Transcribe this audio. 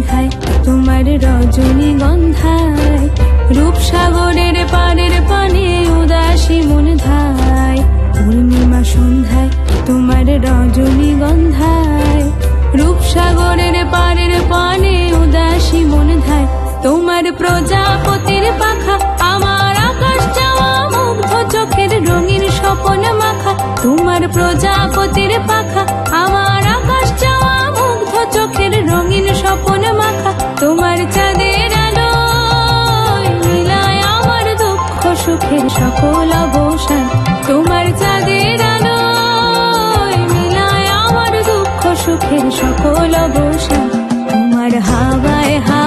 সন্ধ্যায় তোমার রজনীগন্ধায়, রূপসাগরের পাড়ের পানে উদাসী মন ধায়। পূর্ণিমা সন্ধ্যায় তোমার রজনীগন্ধায়, রূপসাগরের পাড়ের পানে উদাসী মন ধায়। তোমার প্রজাপতির পাখা আমার আকাশ চাওয়া মুগ্ধ চোখের রঙিন স্বপন মাখা। তোমার প্রজাপতির পাখা আমার আকাশ চাওয়া মুগ্ধ চোখের রঙিন স্বপন মাখা। তোমার চাঁদের আলোয় মিলায় আমার দুঃখ সুখের সকল অবসান। তোমার চাঁদের আলোয় মিলায় আমার দুঃখ সুখের সকল অবসান। তোমার হাওয়ায়